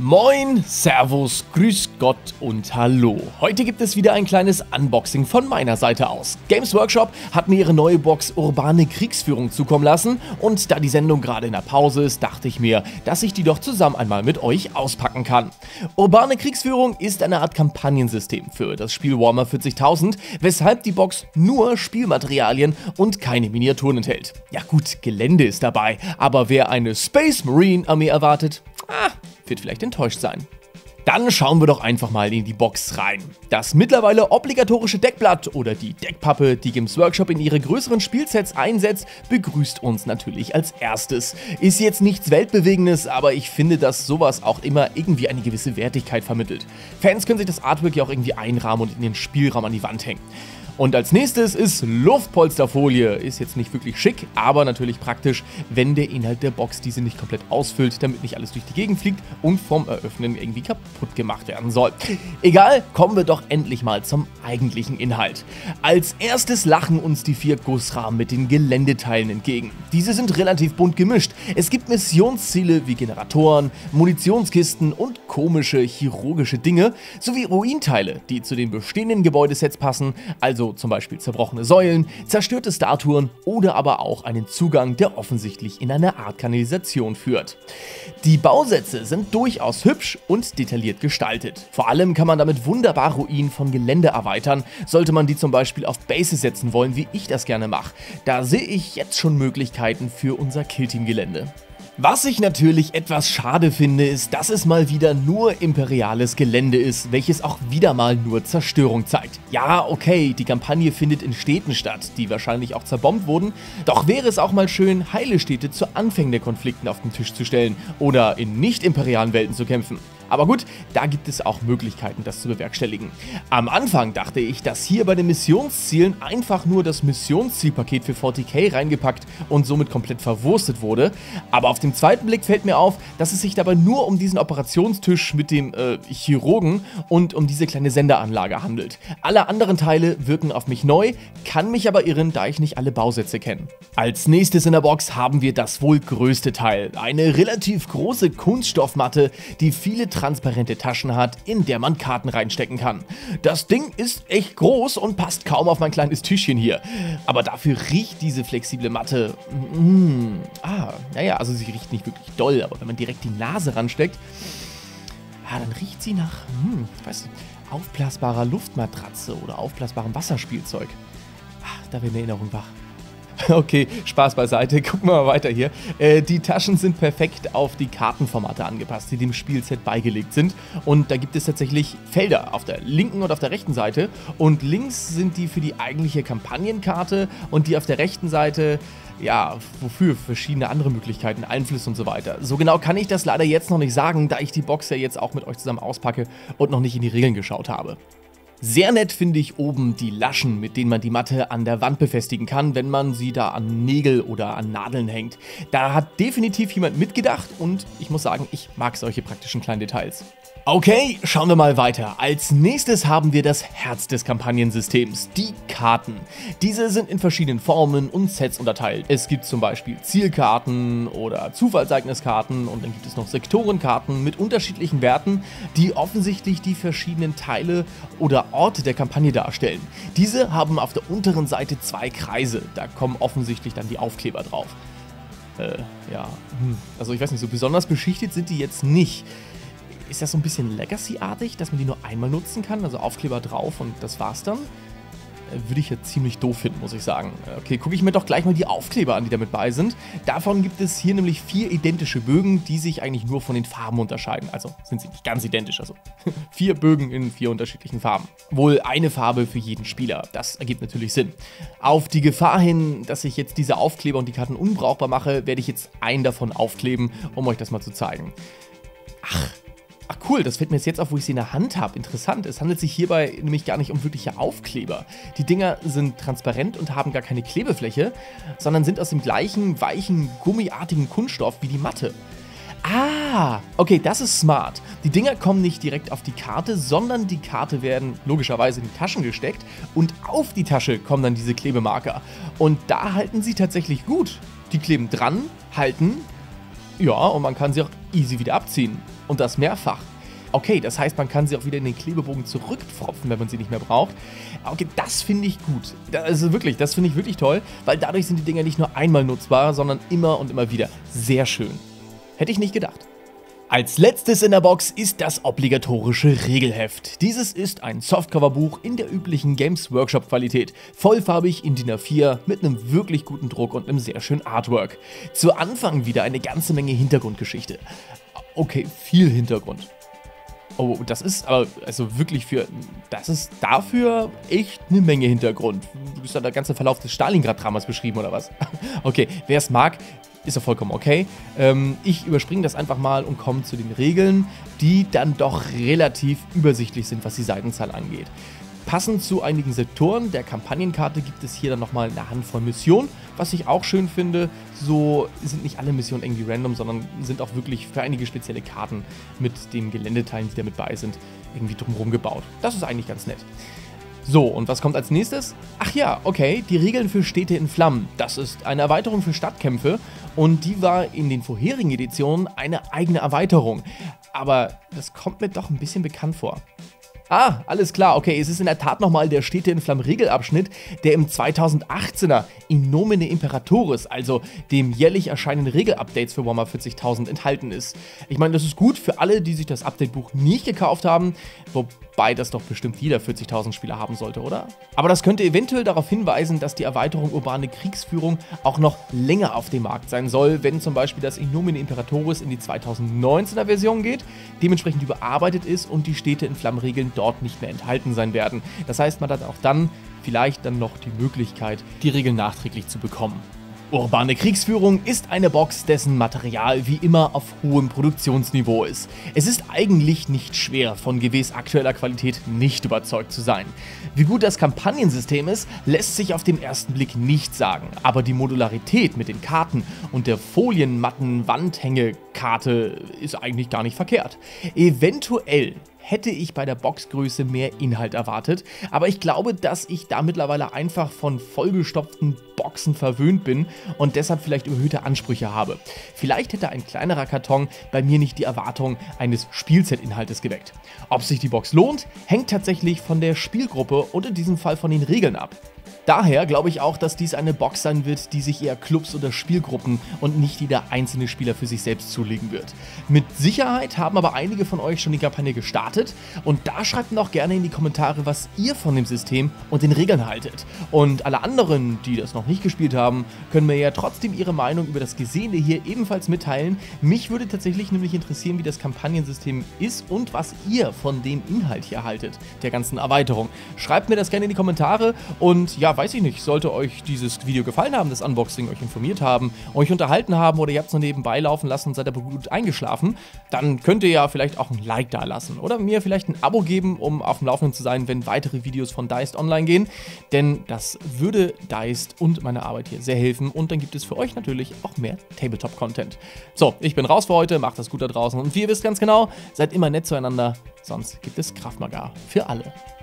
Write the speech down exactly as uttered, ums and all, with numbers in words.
Moin, Servus, Grüß Gott und Hallo. Heute gibt es wieder ein kleines Unboxing von meiner Seite aus. Games Workshop hat mir ihre neue Box Urbane Kriegsführung zukommen lassen und da die Sendung gerade in der Pause ist, dachte ich mir, dass ich die doch zusammen einmal mit euch auspacken kann. Urbane Kriegsführung ist eine Art Kampagnensystem für das Spiel Warhammer vierzigtausend, weshalb die Box nur Spielmaterialien und keine Miniaturen enthält. Ja gut, Gelände ist dabei, aber wer eine Space Marine Armee erwartet, ah, wird vielleicht enttäuscht sein. Dann schauen wir doch einfach mal in die Box rein. Das mittlerweile obligatorische Deckblatt oder die Deckpappe, die Games Workshop in ihre größeren Spielsets einsetzt, begrüßt uns natürlich als erstes. Ist jetzt nichts Weltbewegendes, aber ich finde, dass sowas auch immer irgendwie eine gewisse Wertigkeit vermittelt. Fans können sich das Artwork ja auch irgendwie einrahmen und in den Spielraum an die Wand hängen. Und als nächstes ist Luftpolsterfolie. Ist jetzt nicht wirklich schick, aber natürlich praktisch, wenn der Inhalt der Box diese nicht komplett ausfüllt, damit nicht alles durch die Gegend fliegt und vom Eröffnen irgendwie kaputt gemacht werden soll. Egal, kommen wir doch endlich mal zum eigentlichen Inhalt. Als erstes lachen uns die vier Gussrahmen mit den Geländeteilen entgegen. Diese sind relativ bunt gemischt. Es gibt Missionsziele wie Generatoren, Munitionskisten und komische chirurgische Dinge, sowie Ruinteile, die zu den bestehenden Gebäudesets passen, also zum Beispiel zerbrochene Säulen, zerstörte Statuen oder aber auch einen Zugang, der offensichtlich in eine Art Kanalisation führt. Die Bausätze sind durchaus hübsch und detailliert gestaltet. Vor allem kann man damit wunderbar Ruinen von Gelände erweitern, sollte man die zum Beispiel auf Bases setzen wollen, wie ich das gerne mache. Da sehe ich jetzt schon Möglichkeiten für unser Killteam-Gelände. Was ich natürlich etwas schade finde, ist, dass es mal wieder nur imperiales Gelände ist, welches auch wieder mal nur Zerstörung zeigt. Ja, okay, die Kampagne findet in Städten statt, die wahrscheinlich auch zerbombt wurden, doch wäre es auch mal schön, heile Städte zu Anfängen der Konflikten auf den Tisch zu stellen oder in nicht-imperialen Welten zu kämpfen. Aber gut, da gibt es auch Möglichkeiten, das zu bewerkstelligen. Am Anfang dachte ich, dass hier bei den Missionszielen einfach nur das Missionszielpaket für vierzig K reingepackt und somit komplett verwurstet wurde, aber auf dem zweiten Blick fällt mir auf, dass es sich dabei nur um diesen Operationstisch mit dem äh, Chirurgen und um diese kleine Senderanlage handelt. Alle anderen Teile wirken auf mich neu, kann mich aber irren, da ich nicht alle Bausätze kenne. Als nächstes in der Box haben wir das wohl größte Teil, eine relativ große Kunststoffmatte, die viele transparente Taschen hat, in der man Karten reinstecken kann. Das Ding ist echt groß und passt kaum auf mein kleines Tischchen hier, aber dafür riecht diese flexible Matte, mm, ah, naja, also sie riecht nicht wirklich doll, aber wenn man direkt die Nase ransteckt, ah, dann riecht sie nach, hm, ich weiß nicht, aufblasbarer Luftmatratze oder aufblasbarem Wasserspielzeug. Ah, da wird eine Erinnerung wach. Okay, Spaß beiseite, gucken wir mal weiter hier. Äh, die Taschen sind perfekt auf die Kartenformate angepasst, die dem Spielset beigelegt sind. Und da gibt es tatsächlich Felder auf der linken und auf der rechten Seite. Und links sind die für die eigentliche Kampagnenkarte und die auf der rechten Seite, ja, wofür? Verschiedene andere Möglichkeiten, Einflüsse und so weiter. So genau kann ich das leider jetzt noch nicht sagen, da ich die Box ja jetzt auch mit euch zusammen auspacke und noch nicht in die Regeln geschaut habe. Sehr nett finde ich oben die Laschen, mit denen man die Matte an der Wand befestigen kann, wenn man sie da an Nägel oder an Nadeln hängt. Da hat definitiv jemand mitgedacht und ich muss sagen, ich mag solche praktischen kleinen Details. Okay, schauen wir mal weiter. Als nächstes haben wir das Herz des Kampagnensystems, die Karten. Diese sind in verschiedenen Formen und Sets unterteilt. Es gibt zum Beispiel Zielkarten oder Zufallsereigniskarten und dann gibt es noch Sektorenkarten mit unterschiedlichen Werten, die offensichtlich die verschiedenen Teile oder Orte der Kampagne darstellen. Diese haben auf der unteren Seite zwei Kreise, da kommen offensichtlich dann die Aufkleber drauf. Äh, ja, hm. also ich weiß nicht, so besonders beschichtet sind die jetzt nicht. Ist das so ein bisschen Legacy-artig, dass man die nur einmal nutzen kann? Also Aufkleber drauf und das war's dann? Äh, würde ich ja ziemlich doof finden, muss ich sagen. Okay, gucke ich mir doch gleich mal die Aufkleber an, die damit bei sind. Davon gibt es hier nämlich vier identische Bögen, die sich eigentlich nur von den Farben unterscheiden. Also sind sie nicht ganz identisch, also vier Bögen in vier unterschiedlichen Farben. Wohl eine Farbe für jeden Spieler, das ergibt natürlich Sinn. Auf die Gefahr hin, dass ich jetzt diese Aufkleber und die Karten unbrauchbar mache, werde ich jetzt einen davon aufkleben, um euch das mal zu zeigen. Ach, Ach cool, das fällt mir jetzt auf, wo ich sie in der Hand habe. Interessant, es handelt sich hierbei nämlich gar nicht um wirkliche Aufkleber. Die Dinger sind transparent und haben gar keine Klebefläche, sondern sind aus dem gleichen weichen, gummiartigen Kunststoff wie die Matte. Ah, okay, das ist smart. Die Dinger kommen nicht direkt auf die Karte, sondern die Karte werden logischerweise in die Taschen gesteckt und auf die Tasche kommen dann diese Klebemarker. Und da halten sie tatsächlich gut. Die kleben dran, halten, ja, und man kann sie auch easy wieder abziehen. und das mehrfach. Okay, das heißt, man kann sie auch wieder in den Klebebogen zurückpfropfen, wenn man sie nicht mehr braucht. Okay, das finde ich gut. Also wirklich, das finde ich wirklich toll, weil dadurch sind die Dinger nicht nur einmal nutzbar, sondern immer und immer wieder. Sehr schön. Hätte ich nicht gedacht. Als letztes in der Box ist das obligatorische Regelheft. Dieses ist ein Softcover-Buch in der üblichen Games Workshop-Qualität. Vollfarbig in D I N A vier mit einem wirklich guten Druck und einem sehr schönen Artwork. Zu Anfang wieder eine ganze Menge Hintergrundgeschichte. Okay, viel Hintergrund. Oh, das ist aber also wirklich für, das ist dafür echt eine Menge Hintergrund. Du bist da der ganze Verlauf des Stalingrad-Dramas beschrieben oder was? Okay, wer es mag, ist ja vollkommen okay. Ähm, ich überspringe das einfach mal und komme zu den Regeln, die dann doch relativ übersichtlich sind, was die Seitenzahl angeht. Passend zu einigen Sektoren der Kampagnenkarte gibt es hier dann nochmal eine Handvoll Missionen. Was ich auch schön finde, so sind nicht alle Missionen irgendwie random, sondern sind auch wirklich für einige spezielle Karten mit den Geländeteilen, die da mit bei sind, irgendwie drumherum gebaut. Das ist eigentlich ganz nett. So, und was kommt als nächstes? Ach ja, okay, die Regeln für Städte in Flammen. Das ist eine Erweiterung für Stadtkämpfe und die war in den vorherigen Editionen eine eigene Erweiterung. Aber das kommt mir doch ein bisschen bekannt vor. Ah, alles klar, okay, es ist in der Tat nochmal der Städte in Flammen Regelabschnitt, der im zweitausendachtzehner In Nomine Imperatoris, also dem jährlich erscheinenden Regelupdates für Warhammer vierzigtausend, enthalten ist. Ich meine, das ist gut für alle, die sich das Updatebuch nicht gekauft haben, wobei das doch bestimmt jeder vierzigtausend Spieler haben sollte, oder? Aber das könnte eventuell darauf hinweisen, dass die Erweiterung Urbane Kriegsführung auch noch länger auf dem Markt sein soll, wenn zum Beispiel das In Nomine Imperatoris in die zweitausendneunzehner Version geht, dementsprechend überarbeitet ist und die Städte in Flammen Regeln dort nicht mehr enthalten sein werden. Das heißt, man hat auch dann vielleicht dann noch die Möglichkeit, die Regeln nachträglich zu bekommen. Urbane Kriegsführung ist eine Box, dessen Material wie immer auf hohem Produktionsniveau ist. Es ist eigentlich nicht schwer, von gewiss aktueller Qualität nicht überzeugt zu sein. Wie gut das Kampagnensystem ist, lässt sich auf den ersten Blick nicht sagen, aber die Modularität mit den Karten und der folienmatten Wandhängekarte ist eigentlich gar nicht verkehrt. Eventuell hätte ich bei der Boxgröße mehr Inhalt erwartet, aber ich glaube, dass ich da mittlerweile einfach von vollgestopften Boxen verwöhnt bin und deshalb vielleicht überhöhte Ansprüche habe. Vielleicht hätte ein kleinerer Karton bei mir nicht die Erwartung eines Spielset-Inhaltes geweckt. Ob sich die Box lohnt, hängt tatsächlich von der Spielgruppe und in diesem Fall von den Regeln ab. Daher glaube ich auch, dass dies eine Box sein wird, die sich eher Clubs oder Spielgruppen und nicht jeder einzelne Spieler für sich selbst zulegen wird. Mit Sicherheit haben aber einige von euch schon die Kampagne gestartet und da schreibt mir auch gerne in die Kommentare, was ihr von dem System und den Regeln haltet. Und alle anderen, die das noch nicht gespielt haben, können mir ja trotzdem ihre Meinung über das Gesehene hier ebenfalls mitteilen. Mich würde tatsächlich nämlich interessieren, wie das Kampagnensystem ist und was ihr von dem Inhalt hier haltet, der ganzen Erweiterung. Schreibt mir das gerne in die Kommentare und ja, weiß ich nicht, sollte euch dieses Video gefallen haben, das Unboxing, euch informiert haben, euch unterhalten haben oder ihr habt es nur nebenbei laufen lassen und seid aber gut eingeschlafen, dann könnt ihr ja vielleicht auch ein Like da lassen oder mir vielleicht ein Abo geben, um auf dem Laufenden zu sein, wenn weitere Videos von Deist online gehen, denn das würde Deist und meine Arbeit hier sehr helfen und dann gibt es für euch natürlich auch mehr Tabletop-Content. So, ich bin raus für heute, macht das gut da draußen und wie ihr wisst ganz genau, seid immer nett zueinander, sonst gibt es Krav Maga für alle.